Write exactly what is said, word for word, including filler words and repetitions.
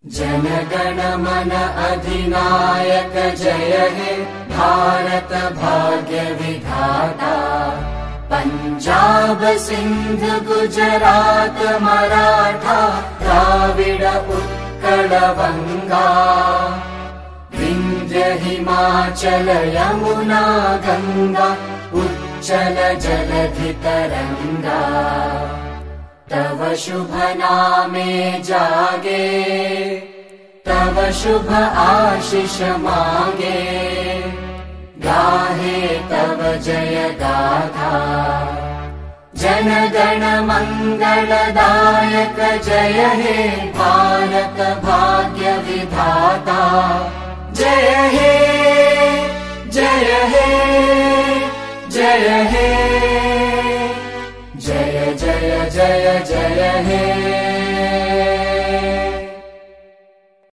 जन गण मन अधिनायक जय हे भारत भाग्य विधाता। पंजाब सिंध गुजरात मराठा द्राविड उत्कल बंगा। विंध्य हिमाचल यमुना गंगा उच्चल जलधि तरंगा। तव शुभ नामे जागे तव शुभ आशीष मांगे। गाहे तव जय गाथा जन गण मंगलदायक जय हे भारत भाग्य विधाता। जय हे जय हे जय हे जय जय जय जय हे।